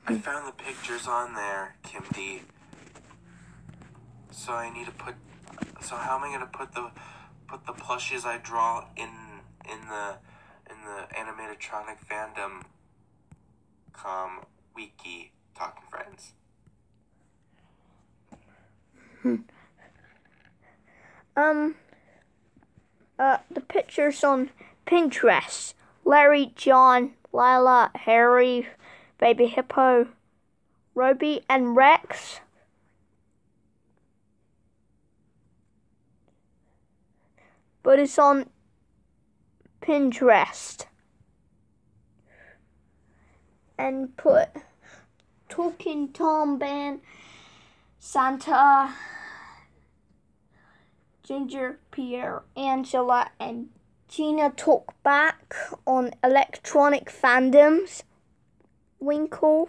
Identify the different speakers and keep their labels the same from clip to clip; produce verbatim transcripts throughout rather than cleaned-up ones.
Speaker 1: I found the pictures on there, Kim D. So I need to put. So how am I gonna put the put the plushes I draw in in the in the animatronic fandom com wiki talking friends?
Speaker 2: Hmm. Um. Uh, the pictures on Pinterest: Larry, John, Lila, Harry, Baby Hippo, Roby, and Rex. But it's on Pinterest. And put Talking Tom, Ben, Santa, Ginger, Pierre, Angela, and Gina Talk Back on Electronic Fandoms. Winkle.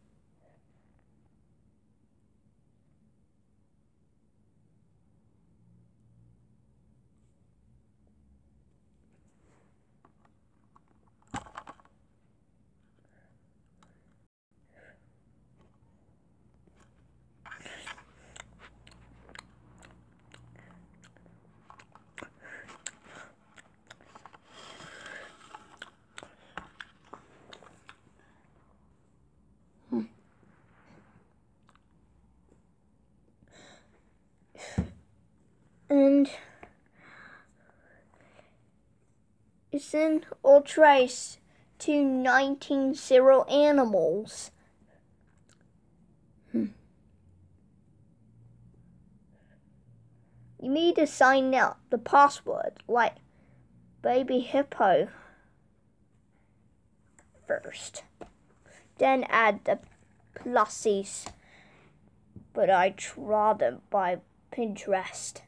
Speaker 2: And it's in all trace to nineteen zero animals. Hmm. You need to sign out the password like Baby Hippo first. Then add the pluses. But I draw them by Pinterest.